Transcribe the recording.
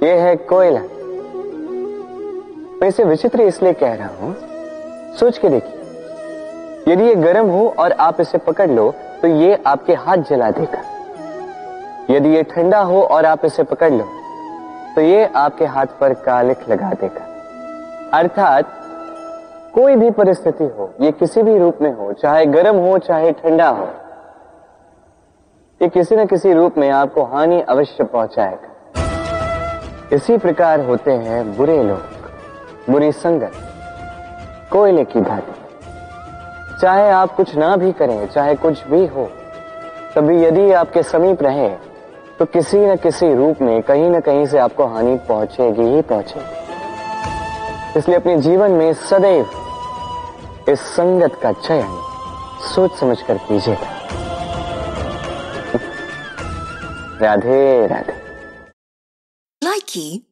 ये है कोयला। मैं इसे विचित्र इसलिए कह रहा हूं, सोच के देखिए, यदि ये गर्म हो और आप इसे पकड़ लो तो ये आपके हाथ जला देगा। यदि ये ठंडा हो और आप इसे पकड़ लो तो ये आपके हाथ पर कालिख लगा देगा। अर्थात कोई भी परिस्थिति हो, ये किसी भी रूप में हो, चाहे गर्म हो चाहे ठंडा हो, ये किसी न किसी रूप में आपको हानि अवश्य पहुंचाएगा। इसी प्रकार होते हैं बुरे लोग, बुरी संगत, कोयले की भांति। चाहे आप कुछ ना भी करें, चाहे कुछ भी हो, तभी यदि आपके समीप रहे तो किसी न किसी रूप में कहीं न कहीं से आपको हानि पहुंचेगी ही पहुंचेगी। इसलिए अपने जीवन में सदैव इस संगत का चयन सोच समझ कर कीजिएगा। राधे राधे। Likey